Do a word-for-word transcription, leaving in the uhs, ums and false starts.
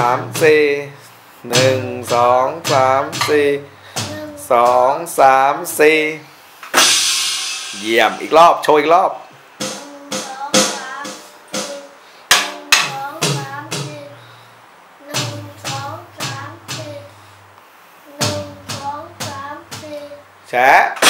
ามสี่หนึ่งสองสามสี่สองสามสี่เยี่ยมอีกรอบโชว์อีกรอบแชะ